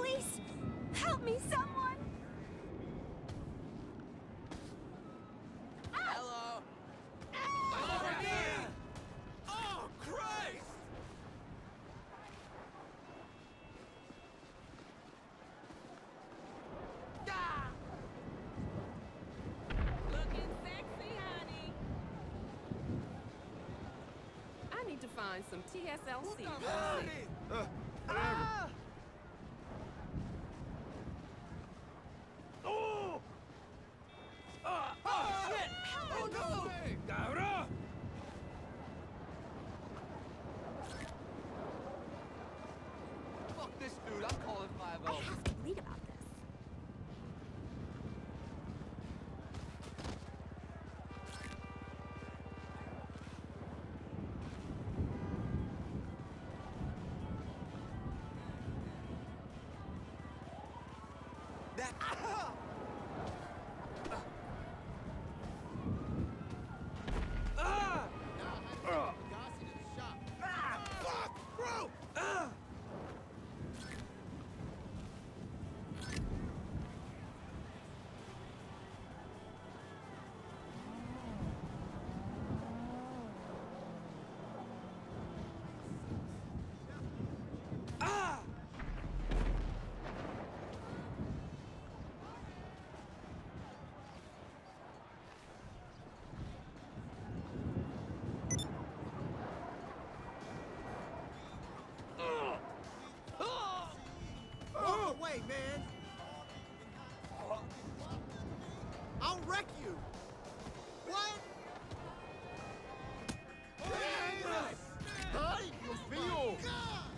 Police! Help me, someone! Hello. Over here! Oh, Christ! Looking sexy, honey. I need to find some TSLC. Oh! Oh, shit! Oh, no! Cabrón! Fuck this dude, I'm calling 5-0. I have to read about this. Fuck, bro! Walk away, man! I'll wreck you! What? ¡Ay, Dios mío! God!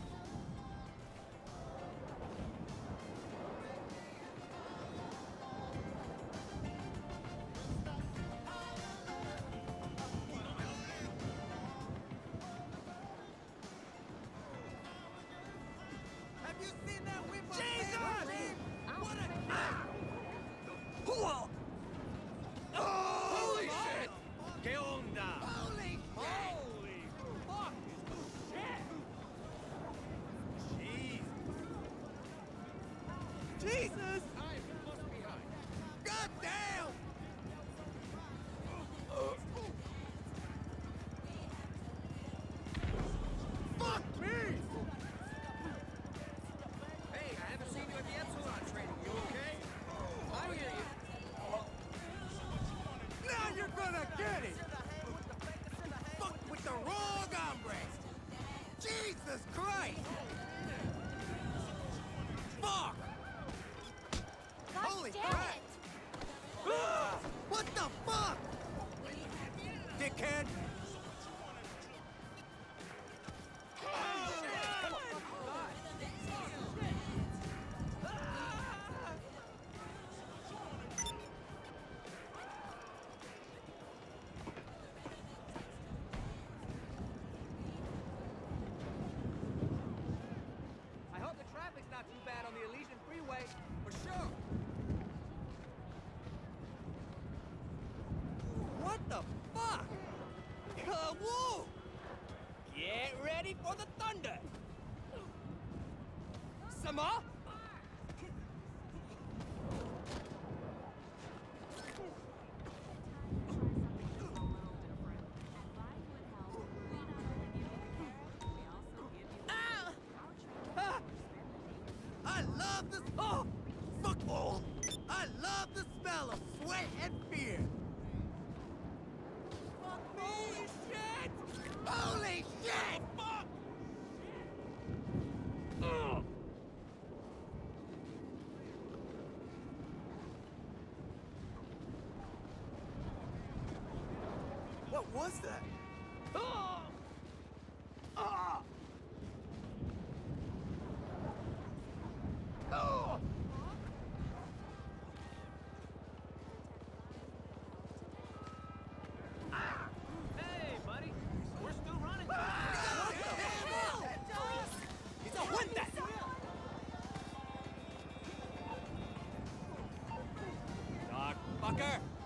Have you seen that whip up? Jesus! What a... Holy shit! ¿Qué onda? Holy shit! Holy fuck! Shit! Jeez! Jesus! God damn! Fuck me! Hey, I haven't seen you at the Epsilon training. You okay? I hear you. Now you're gonna get it! Fuck with the wrong hombre! Jesus Christ! Fuck! God Holy damn crap! it! What the fuck? Dickhead! I hope the traffic's not too bad on the Elysian Freeway. For sure. What the fuck? Whoa! Get ready for the thunder! Some more? I love the... Oh! Fuck all! I love the smell of sweat and fear! Holy shit! Holy shit! Fuck! What was that? Hey, buddy. We're still running. What the hell? It's a winter! Dog fucker!